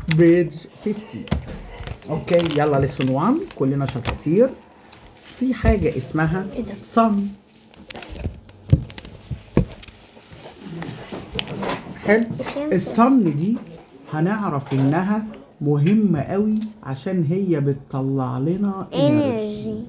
بيج 50. اوكي يلا ليسون 1 كلنا شطاطير. في حاجة اسمها صن. حلو. الصن دي هنعرف انها مهمة قوي عشان هي بتطلع لنا انرجي.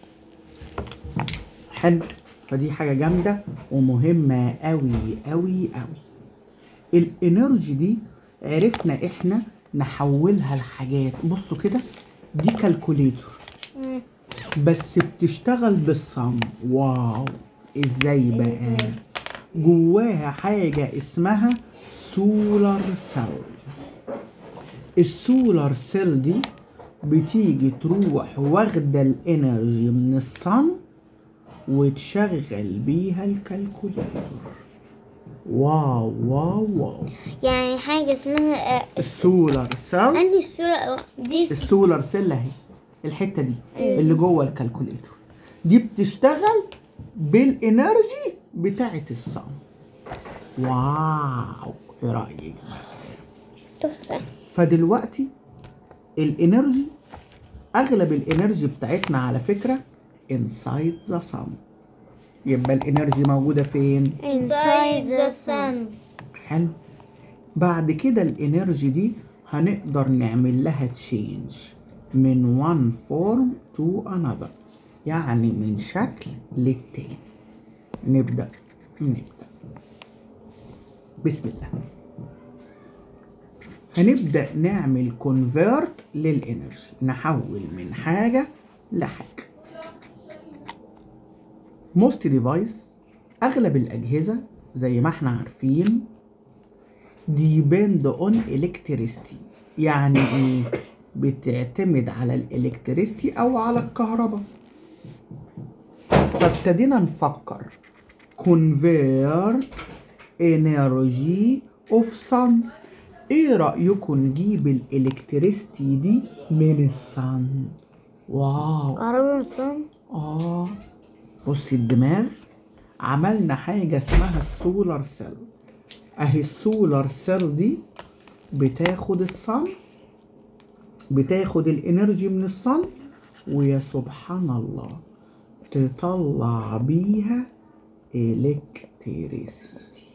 حلو. فدي حاجة جامدة ومهمة قوي قوي قوي. الانرجي دي عرفنا احنا نحولها لحاجات. بصوا كده، دي كالكوليتور بس بتشتغل بالصن. واو، ازاي بقى؟ جواها حاجة اسمها سولار سيل. السولار سيل دي بتيجي تروح واخدة الانرجي من الصن وتشغل بيها الكالكوليتور. واو واو واو. يعني حاجة اسمها السولار سيل. أنهي السولار دي؟ السولار سيل اهي، الحتة دي اللي جوه الكالكوليتور دي بتشتغل بالانرجي بتاعت الصن. واو، ايه رأيك؟ تحفة. فدلوقتي الانرجي، اغلب الانرجي بتاعتنا على فكرة inside the sun. يبقى الانرجي موجودة فين؟ inside the sun. حلو. بعد كده الانرجي دي هنقدر نعمل لها تشينج من one form to another، يعني من شكل للتاني. نبدأ بسم الله. هنبدأ نعمل كونفيرت للانرجي، نحول من حاجة لحاجة. موست ديفايس، اغلب الاجهزة زي ما احنا عارفين depend on electricity. يعني ايه؟ بتعتمد على الالكتريستي او على الكهرباء. فابتدينا نفكر convert energy of sun. ايه رأيكم نجيب الالكتريستي دي من الصن؟ واو، كهرباء من الصن. بصي الدماغ، عملنا حاجة اسمها السولار سيل. اهي السولار سيل دي بتاخد الصن، بتاخد الانرجي من الصن، ويا سبحان الله تطلع بيها الكتريسيتي.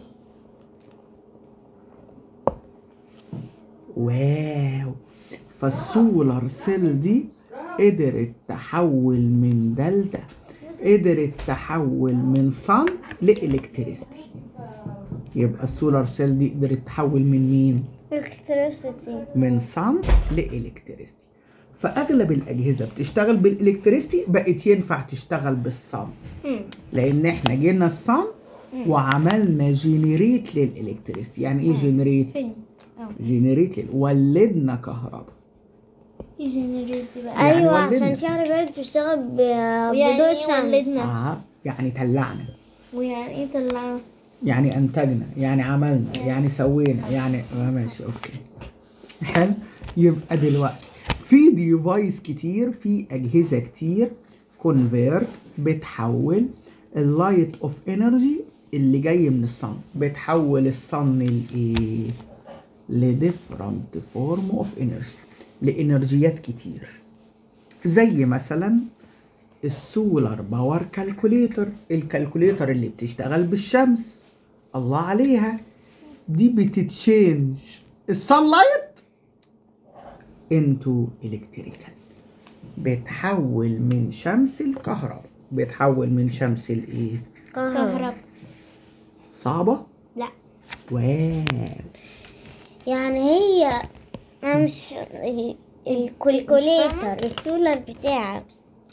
واو. فالسولار سيل دي قدرت تحول من ده لده، قدرت تحول من صن لإلكتريستي. يبقى السولار سيل دي قدرت تحول من مين؟ الكتريسيتي. من صن لإلكتريستي. فأغلب الأجهزة بتشتغل بالإلكتريستي بقت ينفع تشتغل بالصن، لأن احنا جينا الصن وعملنا جينيريت للإلكتريستي. يعني إيه جينيريت؟ جينيريت ولدنا كهرباء. جينيريت بقى. أيوة، عشان في عربيات بتشتغل بضوء الشمس. يعني طلعنا. ويعني إيه طلعنا؟ يعني أنتجنا، يعني عملنا، يعني سوينا، يعني ماشي أوكي. حلو. يبقى دلوقتي في ديفايس كتير، في أجهزة كتير كونفيرت، بتحول اللايت اوف انرجي اللي جاي من الصن، بتحول الصن لإيه؟ لديفرنت فورم اوف انرجي، لإنرجيات كتير. زي مثلا السولار باور كالكوليتر، الكالكوليتر اللي بتشتغل بالشمس، الله عليها. دي بتتشينج السانلايت انتو الكتريكال، بتحول من شمس الكهرباء، بتحول من شمس الايه؟ كهرباء. صعبة؟ لا. واو. يعني هي مش الكالكوليتر السولار بتاعك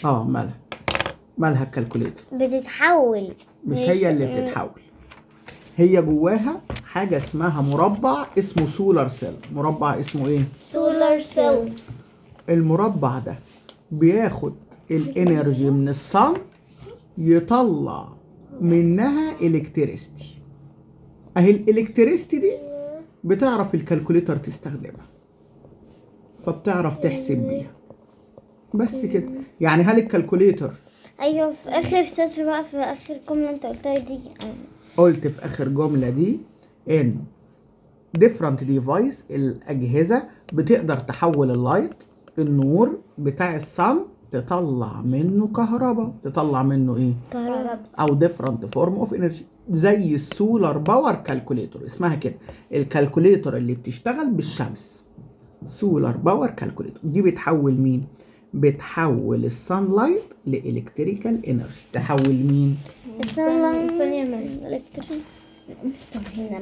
مالها الكالكوليتر؟ بتتحول. مش هي اللي بتتحول، هي جواها حاجة اسمها مربع اسمه سولار سيل. مربع اسمه ايه؟ سولار سيل. المربع ده بياخد الانرجي من الصن، يطلع منها الكتريستي. اهي الالكتريستي دي بتعرف الكالكوليتر تستخدمها، فبتعرف تحسب بيها. بس كده. يعني هل الكالكوليتر، ايوه، في اخر سطر بقى، في اخر جمله انت قلتها دي، قلت في اخر جمله دي ان different device الأجهزة بتقدر تحول اللايت النور بتاع الصن تطلع منه كهرباء. تطلع منه ايه؟ كهرباء. او different form of energy زي السولار باور كالكوليتور. اسمها كده الكالكوليتور اللي بتشتغل بالشمس. سولار باور كالكوليتور دي بتحول مين؟ بتحول الصن لايت لإلكتريكال انرجي. تحول مين؟ الصن لايت الكتريك. طب هنا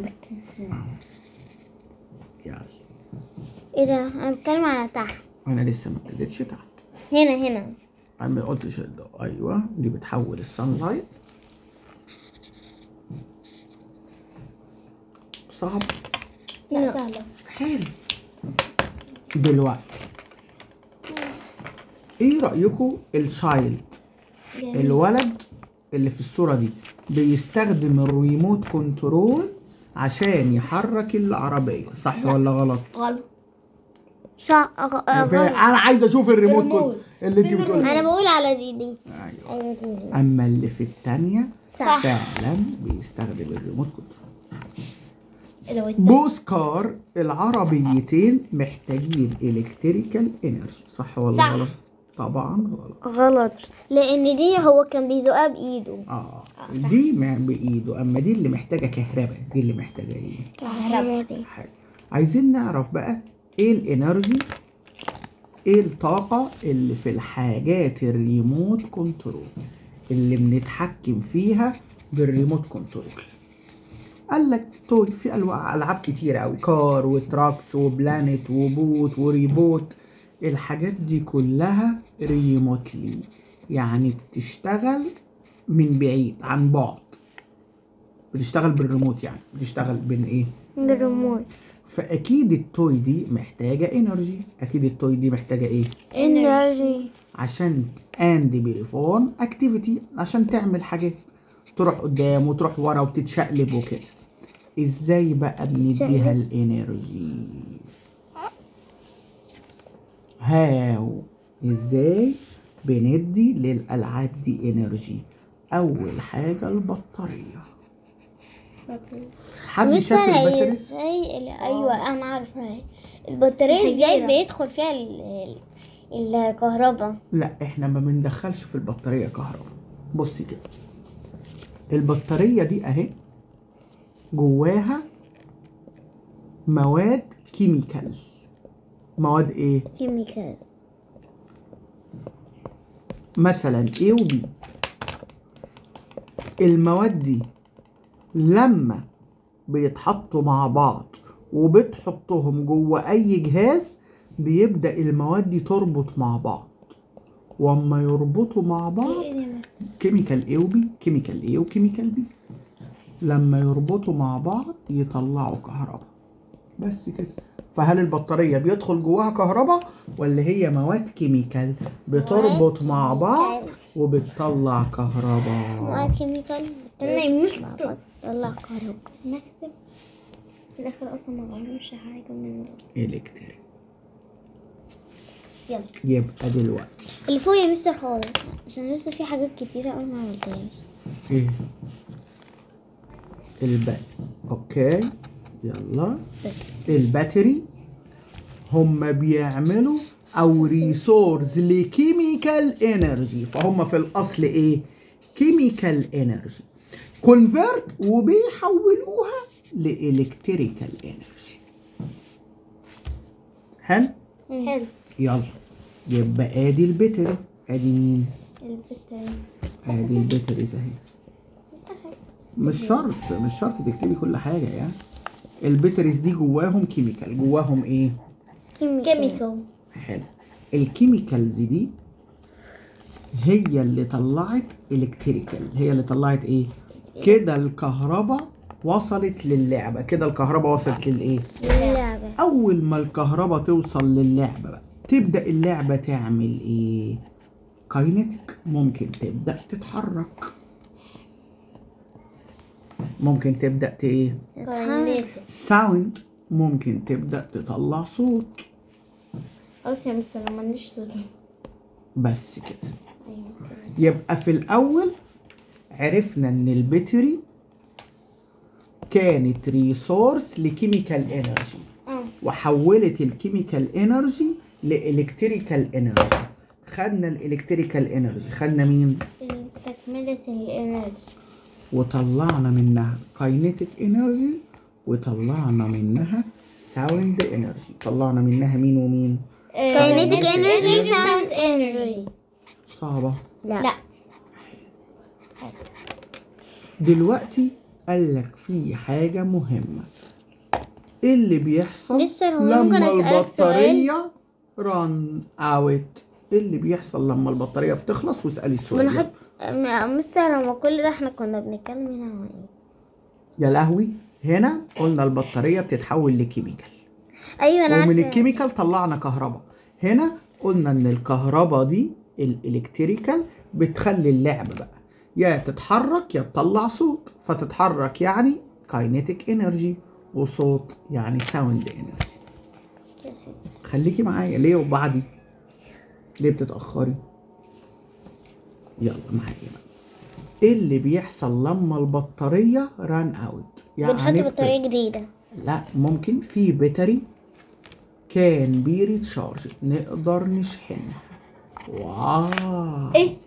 يلا ايه ده؟ انا بتكلم على تحت. انا لسه ما ابتديتش تحت. هنا انا ما قلتش ايوه دي بتحول الصن لايت. صعب؟ لا سهلة. حلو. دلوقتي ايه رأيكم الشايلد الولد اللي في الصورة دي بيستخدم الريموت كنترول عشان يحرك العربية، صح ولا غلط؟ غلط. صح. انا عايز اشوف الريموت كنترول اللي انت بتقولي. انا بقول على دي. ايوه دي. اما اللي في التانية صح. فعلا بيستخدم الريموت كنترول. بوسكار العربيتين محتاجين الكتريكال انرجي، صح ولا صح. غلط؟ طبعا غلط لان دي هو كان بيزقها بايده. دي بايده، اما دي اللي محتاجه كهرباء. دي اللي محتاجه ايه؟ كهرباء. عايزين نعرف بقى ايه الانرجي، ايه الطاقه اللي في الحاجات الريموت كنترول اللي بنتحكم فيها بالريموت كنترول. قال لك توي في العاب كتيره قوي، كار وتراكس وبلانت وبوت وريبوت. الحاجات دي كلها ريموتلي، يعني بتشتغل من بعيد عن بعد. بتشتغل بالريموت، يعني بتشتغل بين ايه؟ بالريموت. فاكيد التوي دي محتاجه انرجي. اكيد التوي دي محتاجه ايه؟ انرجي. عشان اند بيرفورم اكتيفيتي، عشان تعمل حاجات، تروح قدام وتروح ورا وتتشقلب وكده. ازاي بقى بنديها الانرجي؟ هاو ازاي بندي للالعاب دي انرجي؟ اول حاجه البطاريه. حد شاف البطاريه ازاي؟ ايوه انا عارفه. البطاريه ازاي بيدخل فيها الكهرباء؟ لا احنا ما بندخلش في البطاريه كهرباء. بصي كده، البطاريه دي اهي جواها مواد كيميكال. مواد ايه؟ كيميكال. مثلا A و B. المواد دي لما بيتحطوا مع بعض وبتحطهم جوه اي جهاز بيبدأ المواد دي تربط مع بعض، واما يربطوا مع بعض كيميكال A و B، كيميكال A وكيميكال B، لما يربطوا مع بعض يطلعوا كهرباء. بس كده. فهل البطارية بيدخل جواها كهرباء ولا هي مواد كيميكال بتربط مع بعض وبتطلع كهرباء؟ مواد كيميكال بتطلع كهرباء. نكتب في الاخر اصلا ما بعملش حاجه من الكتريك. يلا يبقى دلوقتي اللي فوق يا مستر خالص، عشان لسه في حاجات كتيره قوي ما عملتهاش. ايه اوكي يلا. الباتري هم بيعملوا او ريسورس لكيميكال انرجي، فهم في الاصل ايه؟ كيميكال انرجي كونفرت وبيحولوها لالكتريكال انرجي. حلو. يلا يبقى ادي الباتري. ادي مين؟ الباتري. ادي الباتري اهي. مش شرط تكتبي كل حاجه يعني. الباتريز دي جواهم كيميكال. جواهم ايه؟ كيميكال. حلو. الكيميكالز دي هي اللي طلعت الكتريكال. هي اللي طلعت ايه؟ كده الكهرباء وصلت للعبه. كده الكهرباء وصلت للايه؟ للعبه. اول ما الكهرباء توصل للعبه بقى تبدا اللعبه تعمل ايه؟ كاينتيك. ممكن تبدا تتحرك، ممكن تبدأ ايه؟ ساوند. ممكن تبدأ تطلع صوت. عارف يا مستر ما عنديش صوت. بس كده. يبقى في الأول عرفنا إن الباتري كانت ريسورس لكيميكال انرجي، وحولت الكيميكال انرجي لإلكتريكال انرجي. خدنا الإلكتريكال انرجي، خدنا مين؟ تكملة الانرجي، وطلعنا منها كاينيتيك انرجي، وطلعنا منها ساوند انرجي. طلعنا منها مين ومين؟ كاينيتيك انرجي وساوند انرجي. صعبة؟ لا. دلوقتي قالك في حاجة مهمة. ايه اللي بيحصل مستر، هو لما ممكن أسألك سؤال؟ البطارية ران اوت؟ ايه اللي بيحصل لما البطارية بتخلص؟ واسألي السؤال. بنحط مستر، هو كل ده احنا كنا بنتكلم هنا عن ايه؟ يا لهوي، هنا قلنا البطارية بتتحول لكيميكال، ايوه انا ومن عارفة. الكيميكال طلعنا كهرباء. هنا قلنا ان الكهرباء دي الالكتريكال بتخلي اللعبة بقى يا تتحرك يا تطلع صوت. فتتحرك يعني كاينيتيك انرجي، وصوت يعني ساوند انرجي. خليكي معايا. ليه وبعدي؟ ليه بتتأخري؟ يلا معايا بقى. ايه اللي بيحصل لما البطارية ران اوت؟ بنحط بطارية جديدة. لا، ممكن في بطاري كان بيريتشارج نقدر نشحنها. واو. ايه؟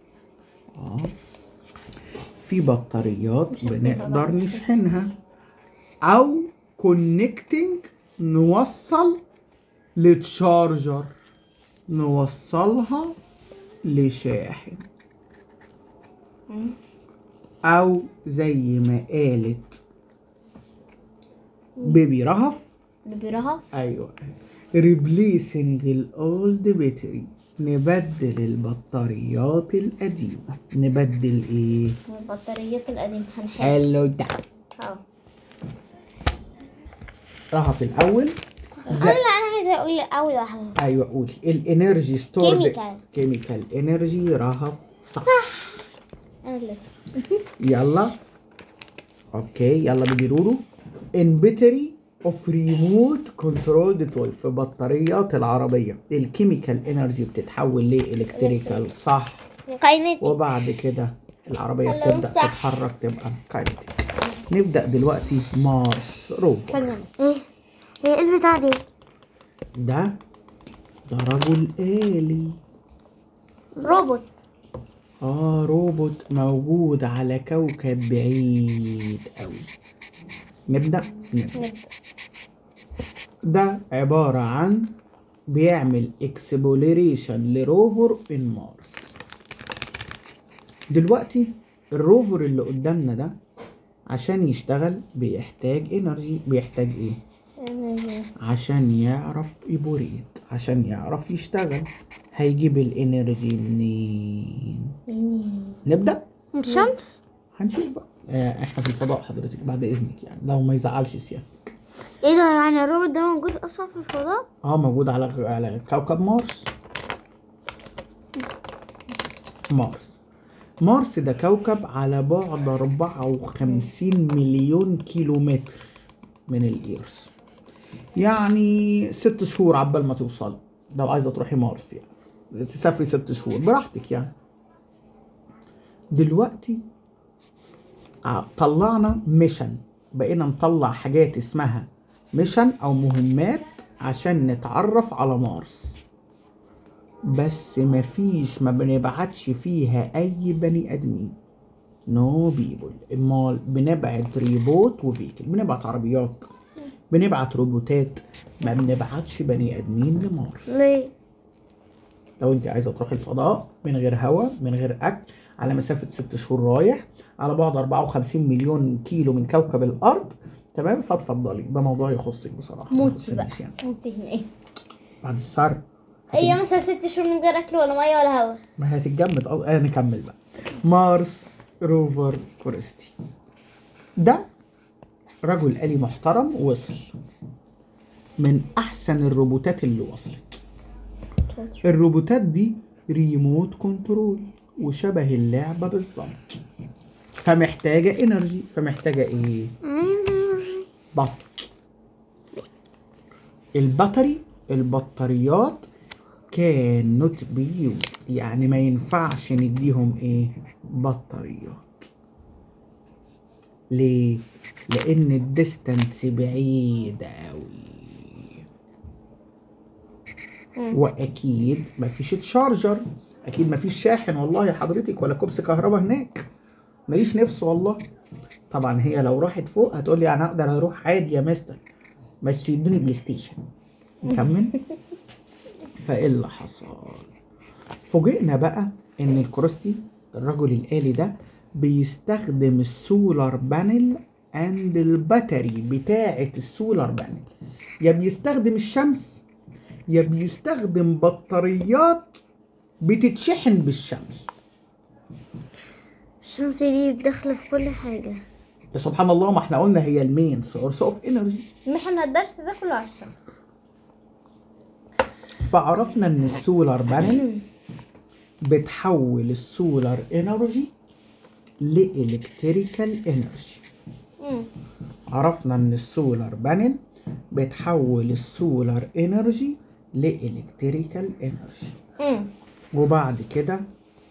في بطاريات بنقدر نشحنها، او كونكتنج نوصل لتشارجر، نوصلها لشاحن، او زي ما قالت بيبي رهف. ايوه، replacing الاولد باتري، نبدل البطاريات القديمة. نبدل ايه؟ البطاريات القديمة هنحل. حلو ده. رهف الاول. لا، انا عايزة اقول اول واحدة. ايوه قولي. الانرجي ستورد كيميكال انرجي. رهف صح. انا اللي يلا اوكي، يلا بيبي رورو. ان باتري اوف ريموت كنترول توي، في بطاريات العربية الكيميكال انرجي بتتحول لإلكتريكال صح. كاينيتيك. وبعد كده العربية بتبدأ تتحرك تبقى كاينيتيك. نبدأ دلوقتي مارس روفر. ايه البتاع دي؟ ده رجل آلي، روبوت. روبوت موجود على كوكب بعيد قوي. نبدأ. ده عبارة عن بيعمل اكسبلوريشن لروفر ان مارس. دلوقتي الروفر اللي قدامنا ده عشان يشتغل بيحتاج انرجي. بيحتاج ايه؟ عشان يعرف يبوريت، عشان يعرف يشتغل هيجيب الانرجي منين؟ نبدأ. الشمس. هنشوف بقى. احنا في الفضاء حضرتك بعد اذنك، يعني لو ما يزعلش سيادتك. ايه ده؟ يعني الروبوت ده موجود اصلا في الفضاء؟ موجود على كوكب مارس. مارس ده كوكب على بعد 54 مليون كيلومتر من الإيرث. يعني 6 شهور عبال ما توصل. لو عايزة تروحي مارس يعني تسافري 6 شهور براحتك يعني. دلوقتي طلعنا ميشن، بقينا نطلع حاجات اسمها ميشن أو مهمات عشان نتعرف على مارس. بس ما بنبعتش فيها اي بني ادمين. نو بيبل. امال بنبعت ريبوت وفيكل، بنبعت عربيات، بنبعت روبوتات، ما بنبعتش بني ادمين لمارس. ليه؟ لو انت عايزه تروحي الفضاء من غير هواء من غير اكل على مسافه 6 شهور رايح على بعد 54 مليون كيلو من كوكب الارض، تمام، فاتفضلي. ده موضوع يخصك بصراحه. موتي بقى. موتي من ايه؟ بعد السر. ايوه مثلا 6 شهور من غير اكل ولا ميه ولا هوا. ما هتتجمد. نكمل بقى. مارس روفر كورستي ده رجل آلي محترم، وصل من احسن الروبوتات اللي وصلت. الروبوتات دي ريموت كنترول وشبه اللعبة بالظبط، فمحتاجة انرجي. فمحتاجة ايه؟ البطاريات كان نوت بيوز، يعني ما ينفعش نديهم ايه؟ بطاريات. ليه؟ لان الديستانس بعيد قوي، واكيد مفيش تشارجر، اكيد مفيش شاحن والله يا حضرتك، ولا كوبس كهرباء هناك، ماليش نفس والله. طبعا هي لو راحت فوق هتقول لي انا اقدر اروح عادي يا مستر، بس يدوني بلاي ستيشن. نكمل. فايه اللي حصل؟ فوجئنا بقى ان الكروستي الرجل الآلي ده بيستخدم السولار بانل اند الباتري بتاعة السولار بانل، يا بيستخدم الشمس يا بيستخدم بطاريات بتتشحن بالشمس. الشمس دي داخلة في كل حاجة. سبحان الله، ما احنا قلنا هي المين سورس اوف انرجي. ما احنا الدرس ده كله على الشمس. فعرفنا ان السولار بانل بتحول السولار انرجي لإلكتريكال انرجي. عرفنا ان السولار بانل بتحول السولار انرجي لإلكتريكال انرجي. وبعد كده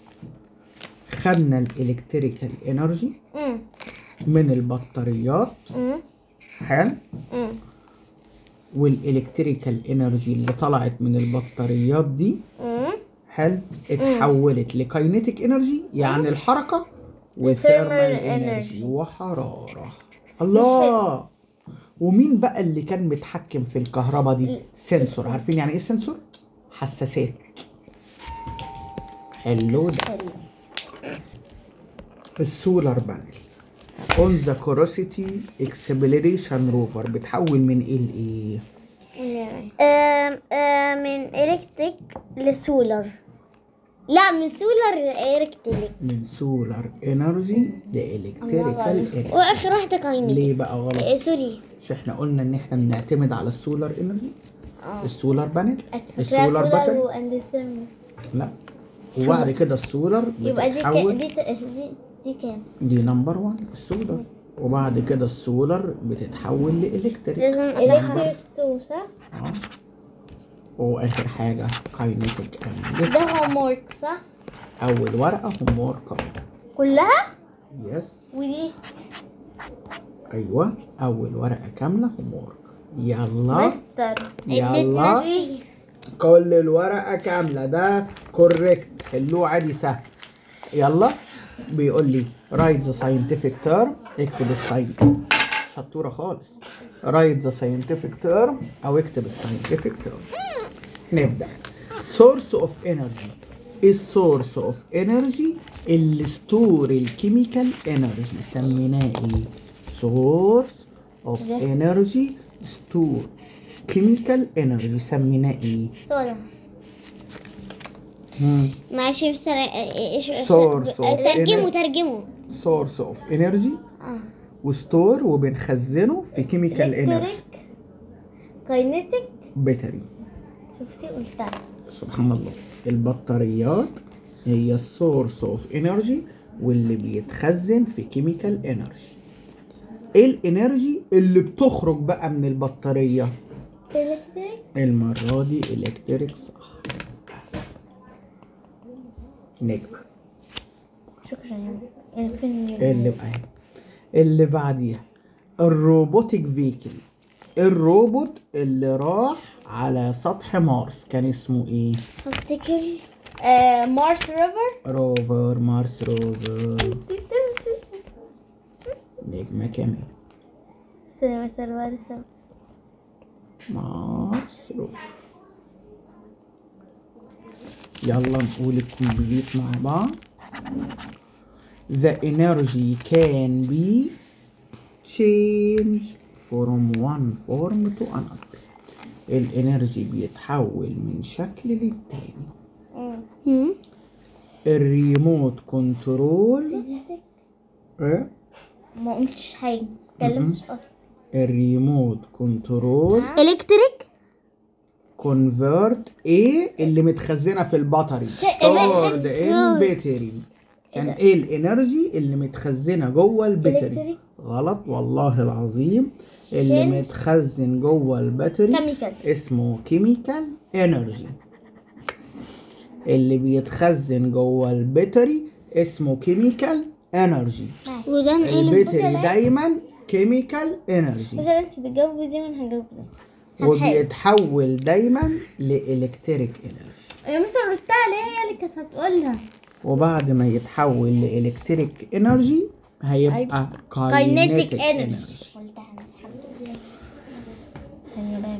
خدنا الإلكتريكال انرجي من البطاريات. حلو. والإلكتريكال انرجي اللي طلعت من البطاريات دي حلو اتحولت لكاينيتيك انرجي، يعني الحركة، وثيرمال انرجي وحرارة. الله. ومين بقى اللي كان متحكم في الكهرباء دي؟ سنسور. عارفين يعني ايه سنسور؟ حساسات. حلو ده. السولار بانل اون ذا كوروسيتي اكسبلريشن روفر بتحول من ايه لايه؟ من الكتريك لسولار. لا، من سولار لإلكتريك. من سولار انرجي لإلكتريكال انرجي. واخر واحدة كاينيتيك. ليه بقى غلط؟ سوري. مش احنا قلنا ان احنا بنعتمد على السولار انرجي؟ السولار بانل، السولار باتري. لا، وبعد كده السولار بتتحول. دي كام؟ دي نمبر 1 السولار. وبعد كده السولار بتتحول لإلكتريك. لازم إلكتريك 2 صح؟ واخر حاجة كاينيتيك انرجي. ده هوم ورك صح؟ اول ورقة هوم ورك كلها؟ يس. ودي؟ ايوه، اول ورقة كاملة هوم ورك. يلا مستر يلا كل الورقة كاملة، ده كوريكت، حلوه عادي سهل. يلا بيقول لي write the scientific term، اكتب الساينتفك. شطورة خالص. write the scientific term او اكتب الساينتفك term. نبدأ. source of energy. السورس اوف انرجي اللي ستور الكيميكال انرجي سميناه ايه؟ سورس اوف انرجي ستور كيميكال انرجي سميناه ايه؟ صودا. ماشي سورس اوف ترجمه سورس اوف انرجي وستور وبنخزنه في كيميكال انرجي. كاينيتيك باتري. شفتي قلتها. سبحان الله. البطاريات هي السورس اوف انرجي واللي بيتخزن في كيميكال انرجي. ايه الانرجي اللي بتخرج بقى من البطارية؟ الكتريك. المرة دي الكتريك صح. نجمة. شكرا. اللي بعديها الروبوتيك فيكل. الروبوت اللي راح على سطح مارس كان اسمه ايه؟ افتكر مارس روفر. مارس روفر. نجمة كمان. مارس روفر. يلا نقول الكومبليت مع بعض. The energy can be changed from one form to another. الانرجي بيتحول من شكل للتاني. الريموت كنترول. ايه؟ ما قلتش حاجة، متكلمتش اصلا. الريموت كنترول الكتريك كونفرت ايه اللي متخزنه في البطاري؟ stored in battery. كان ايه الانرجي اللي متخزنه جوه الباتري؟ غلط والله العظيم. اللي متخزن جوه الباتري اسمه كيميكال انرجي. اللي بيتخزن جوه الباتري اسمه كيميكال انرجي. وده ايه البتري دايما كيميكال انرجي. مثلا انت تجاوبي دي وانا هجاوب ده. وبيتحول دايما لإلكتريك انرجي. يا مثلا قلتها ليه، هي اللي كانت هتقولها. وبعد ما يتحول لإلكتريك انرجي هيبقى كاينيتيك كاينيتيك انرجي. انرجي. قلتها الحمد لله. ثانية بقى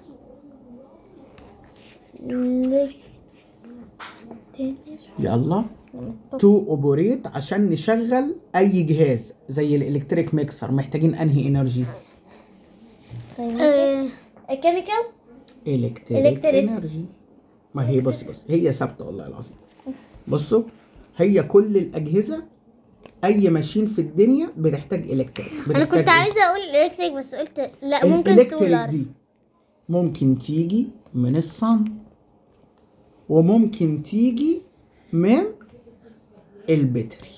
يلا تو اوبريت عشان نشغل اي جهاز زي الالكتريك ميكسر محتاجين انهي انرجي؟ كيميكال الكتريك انرجي. ما هي بص هي ثابته والله العظيم. بصوا هي كل الاجهزه اي ماشين في الدنيا بتحتاج الكتريك. انا كنت عايزه اقول الكتريك بس قلت لا، ممكن سولار. دي ممكن تيجي من الصن وممكن تيجي من البتري.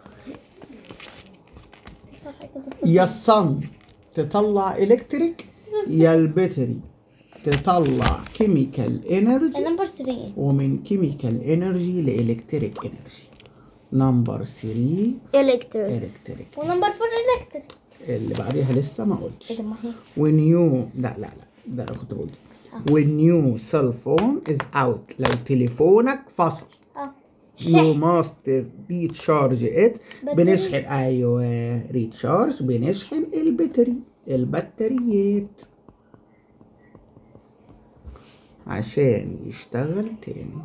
يا الصن تطلع الكتريك يا البتري تطلع كيميكال انرجي. نمبر 3 ومن كيميكال انرجي لالكتريك انرجي. نمبر 3 الكتريك. ونمبر 4 الكتريك. اللي بعديها لسه ما قلتش. ايه ده؟ ما هي لا ده انا كنت بقول when your cell phone is out. لو تليفونك فصل you must recharge it. بنشحن ايوه ريتشارج. بنشحن البطاريات عشان يشتغل تاني.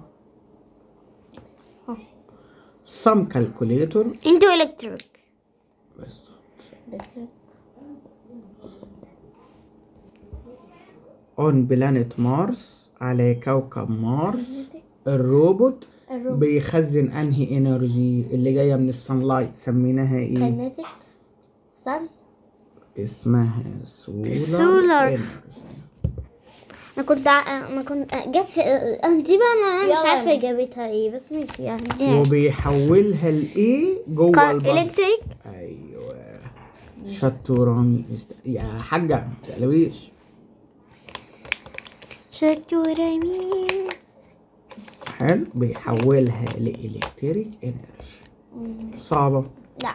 some calculator into electric. بالظبط. on planet مارس على كوكب مارس الروبوت بيخزن انهي انرجي اللي جايه من السان لايت؟ سميناها ايه؟ كاينيتيك سان. اسمها سولار. انا كنت جت في دي بقى، انا مش عارفه اجابتها ايه بس ماشي يعني. وبيحولها لايه جوه الكتريك. ايوه شطوراني يا حاجه ما تقلقيش. شطوراني. حلو. بيحولها لإلكتريك انرجي. صعبة؟ لا.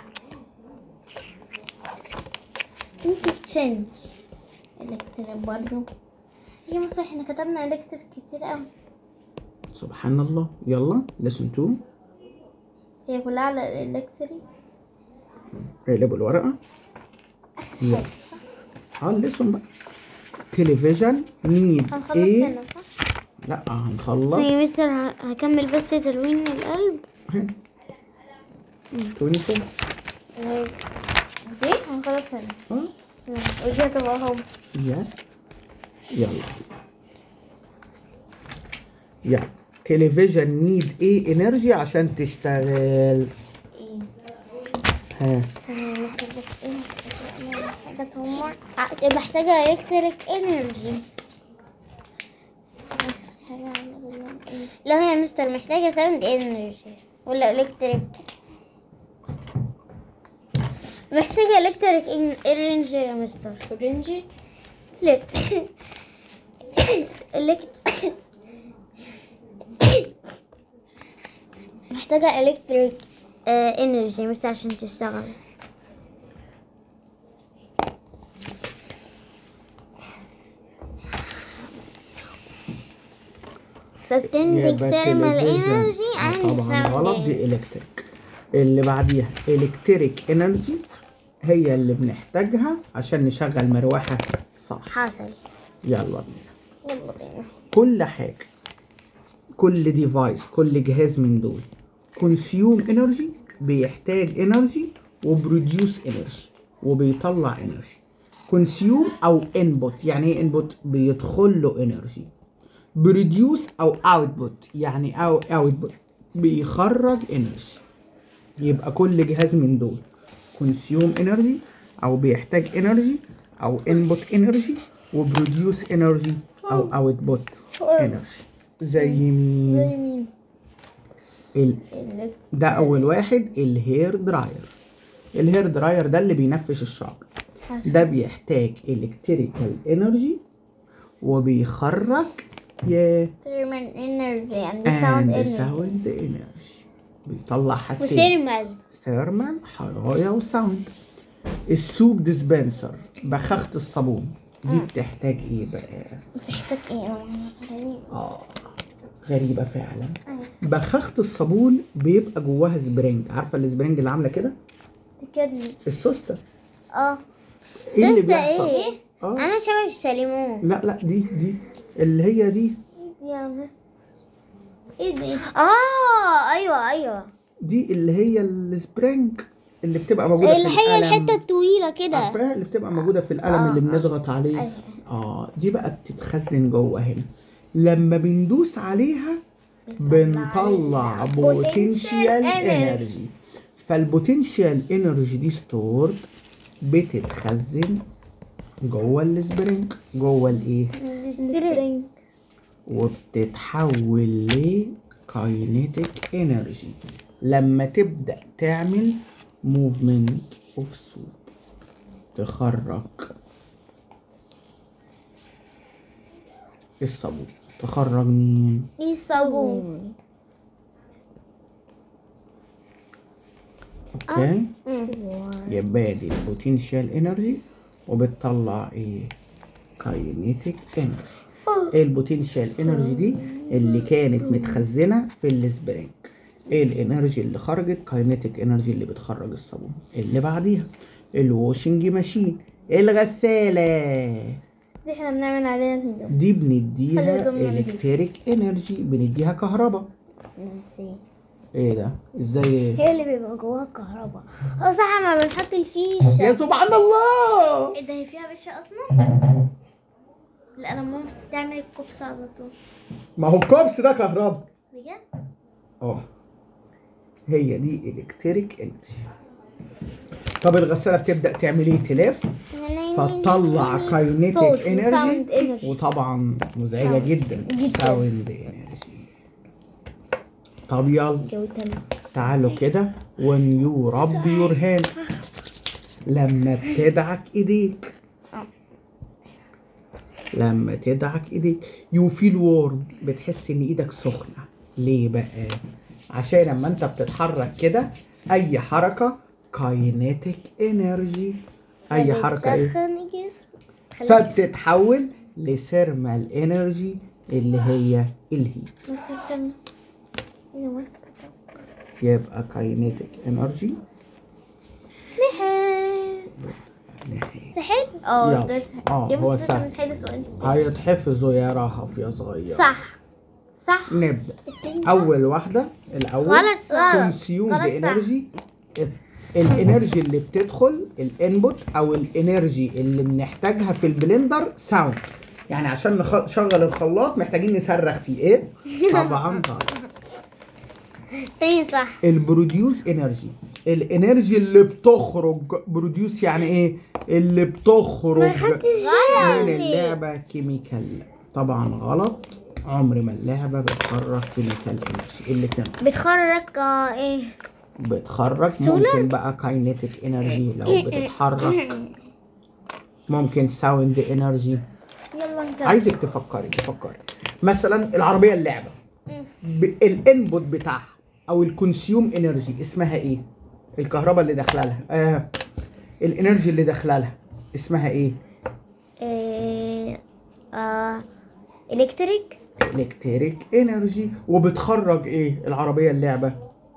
ممكن تشينج الكتريك برضو. هي مثلا احنا كتبنا الكتريك كتير اوي. سبحان الله. يلا listen to. هي كلها على الالكتريك. اقلبوا الورقة. يلا listen بقى. تلفزيون نيد ايه؟ لا هنخلص. يا مستر هكمل بس تلوين القلب. توني سنة دي هنخلص هنا. ودي هتبقى هوم. يس. يلا تلفزيون نيد ايه انرجي عشان تشتغل؟ ها محتاجة الكتريك انرجي. لا يا مستر محتاجة ساوند انرجي ولا الكتريك؟ محتاجة الكتريك انرجي يا مستر. انرجي محتاجة الكتريك انرجي مستر عشان تشتغل. فبتنتج ثيرمال انرجي عند طبعا غلط. دي الكتريك. اللي بعديها الكتريك انرجي هي اللي بنحتاجها عشان نشغل مروحة صح. حصل. يلا بينا. كل حاجة كل ديفايس كل جهاز من دول كونسيوم انرجي بيحتاج انرجي وبروديوس انرجي وبيطلع انرجي. كونسيوم او انبوت يعني ايه انبوت؟ بيدخل له انرجي. بروديوس او اوتبوت يعني اوتبوت بيخرج انرجي. يبقى كل جهاز من دول كونسيوم انرجي او بيحتاج انرجي او انبوت انرجي وبروديوس انرجي او اوتبوت انرجي. زي مين؟ ده اول واحد الهير دراير. الهير دراير ده اللي بينفش الشعر. ده بيحتاج الكتريكال انرجي وبيخرج ثيرمال انرجي اند ساوند انرجي. بيطلع حاجتين. وثيرمال ثيرمال حراية وساوند. السوب ديسبنسر بخاخة الصابون دي بتحتاج ايه بقى؟ بتحتاج ايه؟ غريبة فعلا. بخاخة الصابون بيبقى جواها سبرينج، عارفة السبرينج اللي عاملة كده؟ السوستة. ايه اللي بيحصل؟ ايه؟ انا شبه الشاليمون. لا دي اللي هي دي يا بس ايه دي؟ ايوه دي اللي هي السبرينج اللي بتبقى موجودة في اللي هي الحته الطويله كده، عارفاها اللي بتبقى موجودة في القلم اللي بنضغط عليه. دي بقى بتتخزن جوه هنا، لما بندوس عليها بنطلع بوتنشال انرجي. فالبوتنشال انرجي دي ستورد بتتخزن جوه السبرينج، جوه الايه؟ السبرينج، وبتتحول لكاينيتيك انرجي لما تبدأ تعمل موفمنت اوف سوب، تخرج الصابون. تخرج مين؟ الصابون. اوكي. يبقى دي البوتنشال انرجي وبتطلع ايه؟ كاينيتيك انرجي. ايه البوتنشال انرجي دي؟ اللي كانت متخزنه في السبرينج. ايه الانرجي اللي خرجت؟ كاينيتيك انرجي اللي بتخرج الصابون. اللي بعديها الواشنج ماشين، الغساله دي احنا بنعمل عليها هدوم، دي بنديها الكتريك انرجي، بنديها كهرباء. ازاي؟ ايه ده؟ ازاي ايه؟ هي اللي بيبقى جواها كهرباء. صح، ما بنحط الفيشه. يا سبحان الله. ايه ده؟ هي فيها فيشه اصلا؟ لا انا ماما بتعمل الكبس على طول. ما هو الكوبس ده كهرباء بجد؟ هي دي الكتريك انرجي. طب الغساله بتبدا تعمل ايه؟ تلف فتطلع كاينيتيك انرجي، وطبعا مزعجه جدا ساوند انرجي. طب يلا تعالوا كده ونيو رب يور هاند. لما بتدعك ايديك، لما تدعك ايديك يو فيل وورم، بتحس ان ايدك سخنه. ليه بقى؟ عشان لما انت بتتحرك كده اي حركه كاينيتيك انرجي، اي حركه ايه؟ فبتتحول لثيرمال انرجي اللي هي الهيت. يبقى كاينيتيك انرجي سهل. هو سهل، هيتحفظوا يا رهف يا صغير. صح. نبدأ. أول واحدة الأول كونسيوم انرجي، الانرجي اللي بتدخل الانبوت او الانرجي اللي بنحتاجها في البلندر ساوند. يعني عشان نشغل الخلاط محتاجين نصرخ فيه ايه؟ طبعا تاني صح. البروديوس انرجي، الانرجي اللي بتخرج. بروديوس يعني ايه؟ اللي بتخرج من اللعبة كيميكال. طبعا غلط، عمر ما اللعبة بتخرج كيميكال انرجي. اللي كان بتخرج ايه؟ بتخرج ممكن بقى كاينيتيك انرجي لو بتتحرك، ممكن ساوند انرجي. يلا نكمل. عايزك تفكري مثلا العربية اللعبة الانبوت بتاعها او الكونسيوم انرجي اسمها ايه؟ الكهرباء اللي داخله لها، الانرجي اللي داخله لها اسمها ايه؟ الكتريك انرجي. وبتخرج ايه العربية اللعبة؟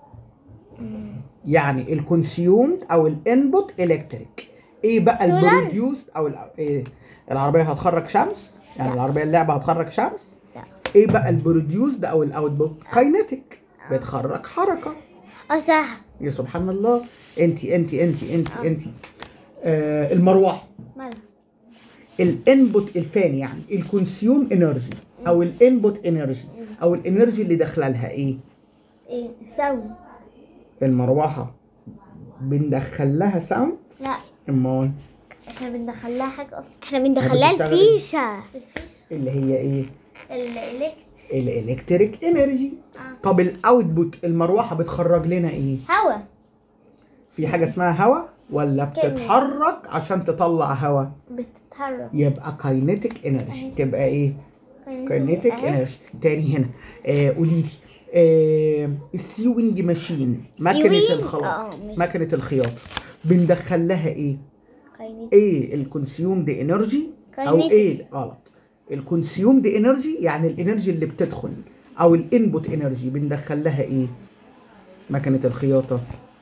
يعني الكونسيومد او الانبوت الكتريك. ايه بقى البروديوسد او إيه؟ العربية هتخرج شمس؟ يعني العربية اللعبة هتخرج شمس؟ لا. ايه بقى البروديوسد او الاوتبوت؟ كاينيتيك، بتخرج حركة. صح. يا سبحان الله. انت المروحة الانبوت الفاني، يعني الكونسيوم انرجي او الانبوت انرجي او الانرجي اللي داخله لها ايه؟ ساوند. المروحة بندخل لها ساوند؟ لا. امال احنا بندخل لها حاجة اصلا، احنا بندخل لها الفيشة اللي هي ايه؟ الالكتريك انرجي. طب الاوتبوت المروحة بتخرج لنا ايه؟ هوا. في حاجة اسمها هوا ولا بتتحرك عشان تطلع هوا؟ بتتحرك. يبقى كاينيتيك انرجي. تبقى ايه؟ كاينيتيك انرجي. تاني هنا قوليلي السيوينج ماشين، مكنه الخلاط، مكنه الخياطه، بندخل لها ايه؟ ايه الكونسيومد انرجي او ايه غلط؟ الكونسيومد انرجي يعني الانرجي اللي بتدخل، او الانبوت انرجي بندخل لها ايه؟ مكنه الخياطه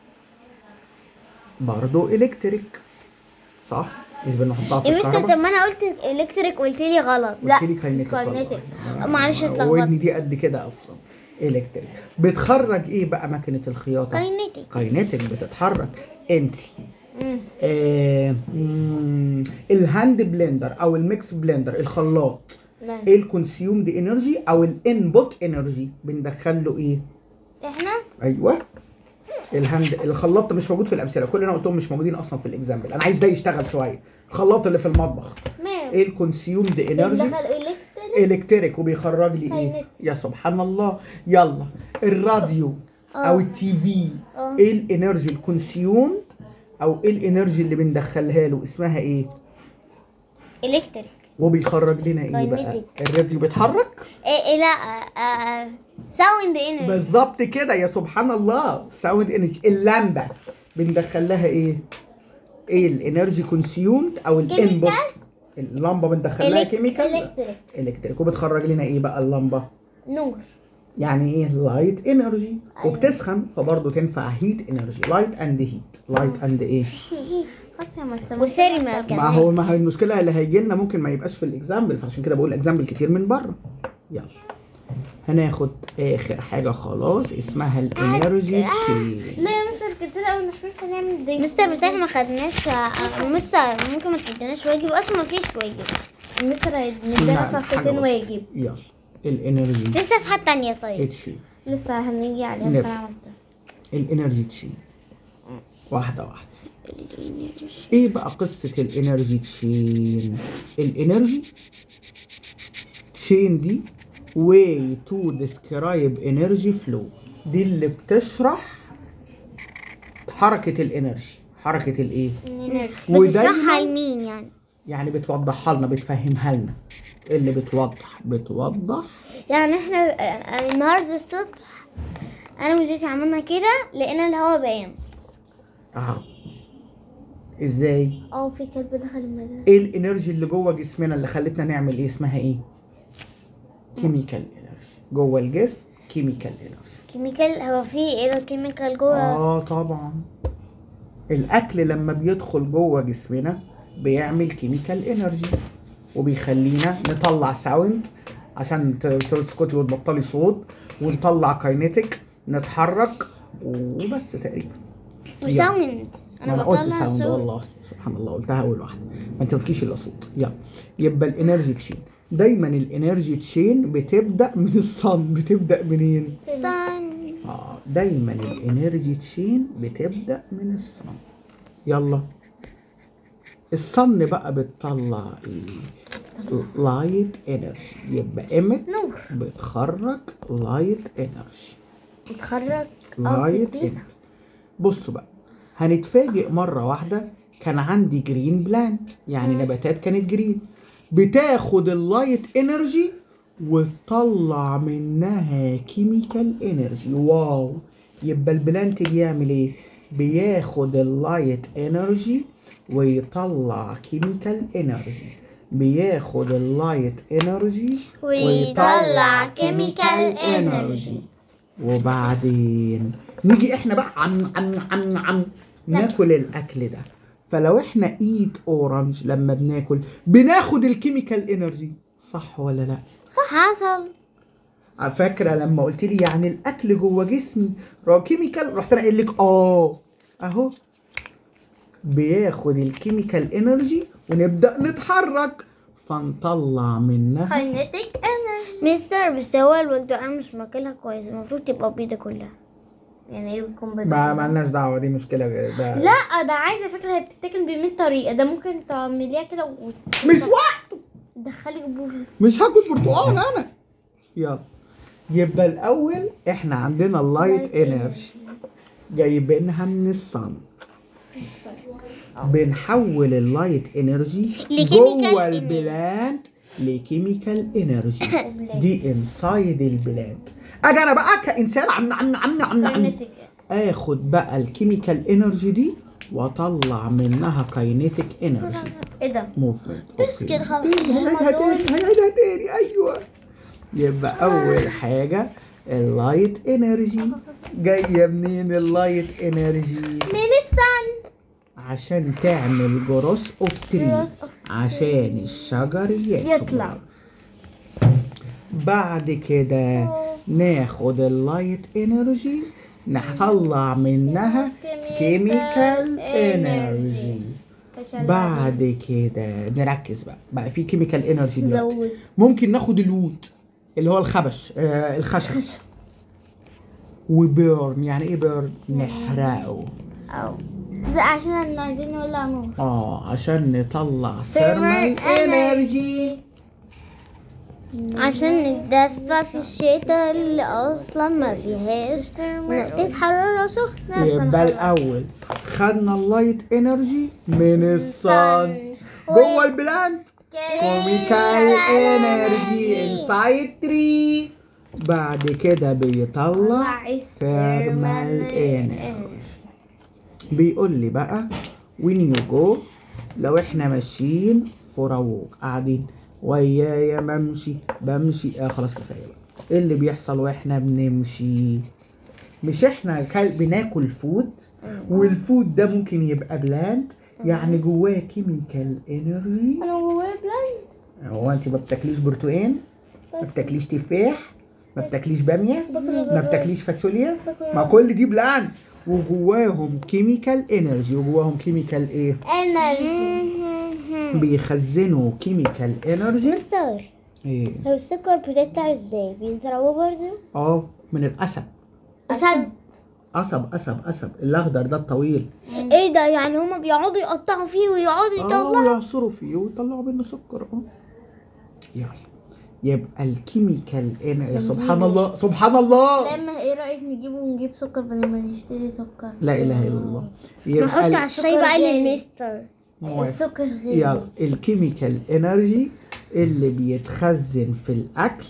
برضو الكتريك، صح؟ مش بنحطها في الكهرباء. طب ما انا قلت الكتريك قلت لي غلط. لا قلت لي كاينيتيك. معلش اتلخبطت، ودني دي قد كده اصلا. الكتريك بتخرج ايه بقى مكنه الخياطه؟ كاينيتيك بتتحرك. انت الهاند بلندر او الميكس بلندر الخلاط، ايه الكونسيومد انرجي او الانبوت انرجي بندخل له ايه؟ احنا ايوه الخلاط مش موجود في الامثله، كل اللي انا قلتهم مش موجودين اصلا في الاكزامبل. انا عايز ده يشتغل شويه. الخلاط اللي في المطبخ ايه الكونسيومد انرجي؟ الكتريك، وبيخرج لي ايه؟ يا سبحان الله. يلا الراديو او التي في ايه الانرجي الكونسيومد او ايه الانرجي اللي بندخلها له؟ اسمها ايه؟ الكتريك. وبيخرج لنا ايه بقى؟ الراديو بيتحرك؟ لا ساوند انرجي. بالظبط كده، يا سبحان الله، ساوند انرجي. اللمبه بندخل لها ايه؟ ايه الانرجي كونسيومد او الانبوت؟ اللمبه بندخل لها كيميكال الكتريك، وبتخرج لنا ايه بقى اللمبه؟ نور. يعني ايه؟ لايت انرجي. وبتسخن فبرضه تنفع هيت انرجي. لايت اند هيت، لايت اند ايه؟ وسيرمال كمان. ما هي المشكله اللي هيجي لنا ممكن ما يبقاش في الاكزامبل، فعشان كده بقول اكزامبل كتير من بره. يلا هناخد اخر حاجه خلاص اسمها الانرجي تشين. لا يا مستر كتير قوي مش هنعمل زي مستر، بس احنا ما خدناش. مستر ممكن ما تديناش واجب، اصلا ما فيش واجب. مستر هيدينا صفحتين واجب. يلا الانرجي في صفحه ثانيه. طيب تشين لسه هنيجي عليها. بس انا عملتها. الانرجي تشين واحده واحده. ايه بقى قصه الانرجي تشين؟ الانرجي تشين دي way to describe energy flow، دي اللي بتشرح حركة الانرجي، حركة الايه؟ بتشرحها لمين يعني بتوضحها لنا، بتفهمها لنا. اللي بتوضح يعني احنا النهارده الصبح انا وجيسي عملنا كده لقينا الهواء بان. ازاي؟ في كلب دخل المدرسة. ايه الانرجي اللي جوه جسمنا اللي خلتنا نعمل ايه؟ اسمها ايه؟ كيميكال انرجي. جوه الجسم كيميكال انرجي. كيميكال؟ هو في ايه كيميكال جوه؟ طبعا الاكل لما بيدخل جوه جسمنا بيعمل كيميكال انرجي، وبيخلينا نطلع ساوند عشان تسكتي وتبطلي صوت، ونطلع كاينيتيك نتحرك، وبس تقريبا. وساوند انا قلت ساوند والله سبحان الله، قلتها اول واحده، ما تفكيش الا صوت. يبقى الانرجي تشين دايما الانرجي تشين بتبدا من الصن. بتبدا منين؟ الصن. دايما الانرجي تشين بتبدا من الصن. يلا الصن بقى بتطلع ايه؟ لايت انرجي. يبقى ايمت نور، بتخرج لايت انرجي. بتخرج لايت انرجي. بصوا بقى هنتفاجئ مره واحده، كان عندي جرين بلانت، يعني نباتات كانت جرين، بتاخد اللايت انرجي وتطلع منها كيميكال انرجي. واو. يبقى البلانت بيعمل ايه؟ بياخد اللايت انرجي ويطلع كيميكال انرجي، بياخد اللايت انرجي ويطلع كيميكال انرجي. وبعدين نيجي احنا بقى عم ناكل الاكل ده. فلو احنا ايت اورنج لما بناكل بناخد الكيميكال انرجي، صح ولا لا؟ صح. حصل. فاكره لما قلت لي يعني الاكل جوه جسمي كيميكال، رحت انا قايل لك اهو بياخد الكيميكال انرجي ونبدا نتحرك فنطلع منها كاينيتيك انرجي. مستر بس هو البرتقال مش ماكلها كويس، المفروض تبقى بيضه كلها. يعني ايه بيكون بيضه؟ ما لناش دعوه، دي مشكله ده. لا ده عايزه فكره، هي بتتاكل ب100 طريقه، ده ممكن تعمليها كده مش وقت تدخلي بوز. مش هاكل برتقال انا. يلا يبقى الاول احنا عندنا اللايت انرجي جايبينها من الصن، بنحول اللايت انرجي جوه البلانت لكيميكال انرجي. دي انسايد البلانت. اجي انا بقى كانسان عم اخد بقى الكيميكال انرجي دي واطلع منها كاينيتيك انرجي. ايه ده؟ موفمنت. بس كده خلاص. هنعيدها تاني. ايوه. يبقى اول حاجه اللايت انرجي جايه منين؟ اللايت انرجي من السن، عشان تعمل جروس اوف تري، عشان الشجر يطلع. بعد كده ناخد اللايت انرجي نطلع منها كيميكال انرجي. بعد كده نركز بقى في كيميكال انرجي دلوقتي. ممكن ناخد الوود اللي هو الخشب وبيرن. يعني ايه بيرن؟ نحرقه. عشان عايزين نولع نور. عشان نطلع ثيرمال انرجي، عشان نتدفى في الشتاء اللي اصلا ما فيهاش نقطة حرارة سخنة. يبقى الاول خدنا اللايت انرجي من الصن جوه البلانت، كيميكال انرجي انسايد تري. بعد كده بيطلع ثيرمال انرجي. بيقول لي بقى وين يو جو، لو احنا ماشيين فور ووك، قاعدين ويايا بمشي خلاص كفايه بقى. ايه اللي بيحصل واحنا بنمشي؟ مش احنا بناكل فود، والفود ده ممكن يبقى بلاند، يعني جواه كيميكال انرجي. انا جواه بلاند. هو انت ما بتاكليش برتقان؟ ما بتاكليش تفاح؟ ما بتاكليش باميه؟ ما بتاكليش فاصوليا؟ ما كل دي بلاند وجواهم كيميكال انرجي. وجواهم كيميكال ايه؟ انرجي. بيخزنوا كيميكال انرجي. مستر ايه؟ لو السكر بتطلع ازاي؟ بيزرعوه برضه؟ من القصب. قصب الاخضر ده الطويل. ايه ده؟ يعني هما بيقعدوا يقطعوا فيه ويقعدوا يطلعوا ويعصروا فيه ويطلعوا منه سكر. يلا يبقى الكيميكال انرجي. سبحان الله. لما ايه رايك نجيب سكر بدل ما نشتري سكر؟ لا اله الا الله. نحط على الشاي بقى للمستر السكر غير. يلا الكيميكال انرجي اللي بيتخزن في الاكل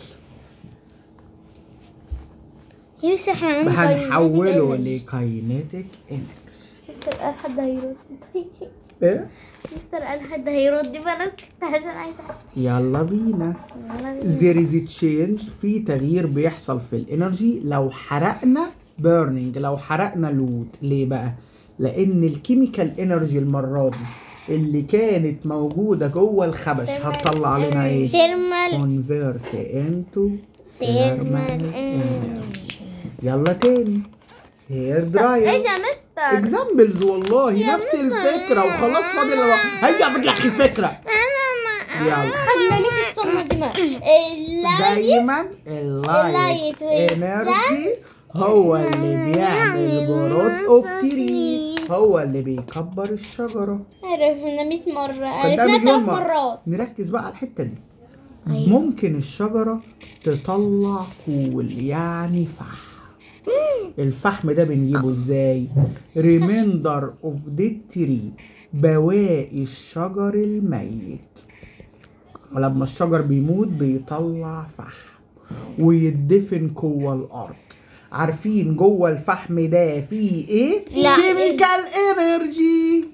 بس احنا هنحوله لكاينيتيك انرجي. مستر قال حد هيرد. ايه؟ مستر قال حد هيرد فانا سكت عشان عايزه. يلا بينا. there is a change، في تغيير بيحصل في الانرجي لو حرقنا burning، لو حرقنا الوود. ليه بقى؟ لان الكيميكال انرجي المره دي اللي كانت موجوده جوه الخبش هتطلع لنا ايه؟ ثيرمال convert into thermal energy. يلا تاني هير دراير. ايه ده يا مستر؟ اكزامبلز والله نفس الفكره وخلاص. فاضل هيا بدي احكي الفكره. يلا خدنا ليه في الصدمه دي بقى؟ دايما اللايت انرجي هو اللي بيعمل جروث اوف تري، هو اللي بيكبر الشجره. عرفنا 100 مره، عرفنا 3 مرات. نركز بقى على الحته دي. ممكن الشجره تطلع كول، يعني فحم. الفحم ده بنجيبه ازاي؟ ريميندر اوف ديد تري، بواقي الشجر الميت. ولما الشجر بيموت بيطلع فحم ويدفن جوه الارض. عارفين جوه الفحم ده فيه ايه؟ كيميكال انرجي.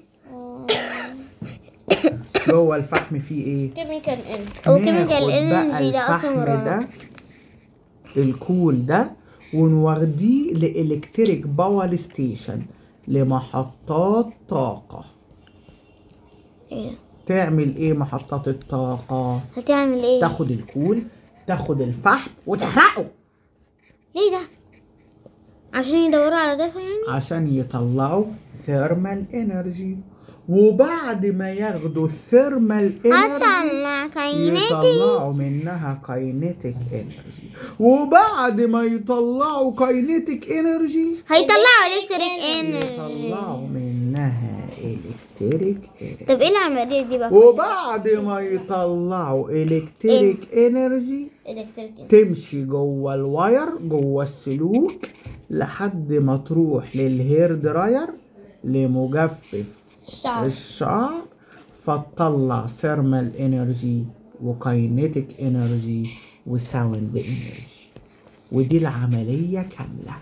جوه الفحم فيه ايه؟ كيميكال انرجي. كيميكال انرجي ده اصلا ده الكول ده ونوديه لإلكتريك باور ستيشن، لمحطات طاقة. ايه؟ تعمل ايه محطات الطاقة؟ هتعمل ايه؟ تاخد الكول، تاخد الفحم وتحرقه. ليه ده؟ عشان يدوروا على دفع يعني؟ عشان يطلعوا ثيرمال انرجي. وبعد ما ياخدوا الثيرمال انرجي يطلعوا منها كاينيتيك انرجي. وبعد ما يطلعوا كاينيتيك انرجي هيطلعوا الكتريك انرجي. يطلعوا منها الكتريك انرجي. طب ايه العمليه دي بقى؟ وبعد ما يطلعوا الكتريك انرجي تمشي جوه الواير، جوه السلوك، لحد ما تروح للهير دراير، لمجفف الشعر، فتطلع ثيرمال انرجي وكاينيتيك انرجي وساوند انرجي. ودي العملية كاملة.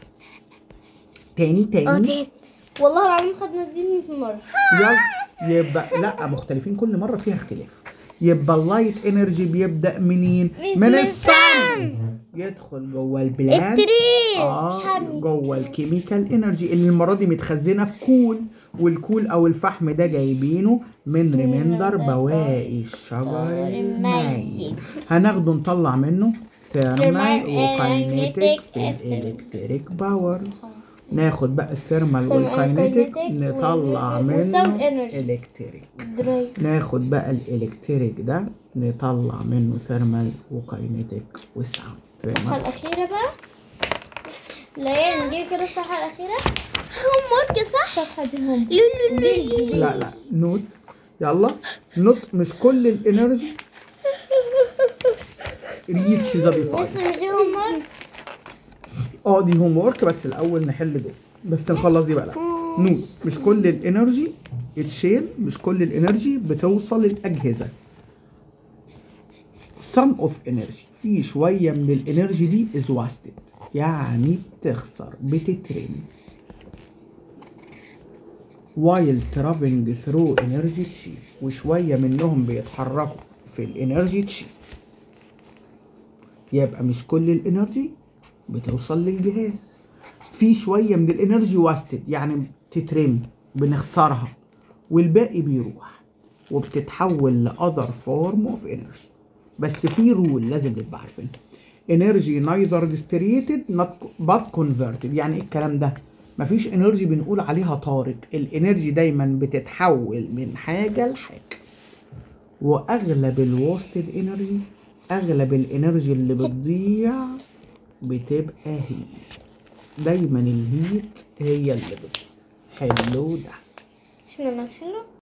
تاني والله العظيم خدنا دي 100 مرة. يلا يبقى لا مختلفين، كل مرة فيها اختلاف. يبقى اللايت انرجي بيبدأ منين؟ من الصن، يدخل جوه البلان جوه الكيميكال انرجي اللي المرة دي متخزنة في كول، والكول او الفحم ده جايبينه من ريميندر بواقي الشجر الميت. هناخده نطلع منه ثيرمال وكاينيتيك في الالكتريك باور. ناخد بقى الثيرمال والكاينيتيك نطلع منه الكتريك. ناخد بقى الالكتريك ده نطلع منه ثيرمال وكاينيتيك وساوند. الصفحة الأخيرة بقى، لا نجيب كده الصفحة الأخيرة. هوم ورك صح؟ الصفحة دي هوم. لا نوت. يلا نوت. مش كل الانرجي ريتش ذا ديفايس. دي هوم ورك، بس الاول نحل دول بس نخلص دي بقى. لا نوت، مش كل الانرجي اتشيل، مش كل الانرجي بتوصل للاجهزه. some of energy، في شويه من الانرجي دي is wasted، يعني بتخسر بتترمي. while traveling through energy chain، وشويه منهم بيتحركوا في الانرجي تشين. يبقى مش كل الانرجي بتوصل للجهاز، في شويه من الانرجي واستد يعني بتترمي بنخسرها، والباقي بيروح وبتتحول لاذر فورم اوف انرجي. بس في رول لازم نبقى عارفينها، انرجي نايذر ديستريتد بات كونفرتد. يعني الكلام ده مفيش انرجي بنقول عليها طارت، الانرجي دايما بتتحول من حاجه لحاجه. واغلب الوستد انرجي، اغلب الانرجي اللي بتضيع بتبقى هيت. دايما الهيت هي اللي بتضيع. حلو ده. احنا بنحله.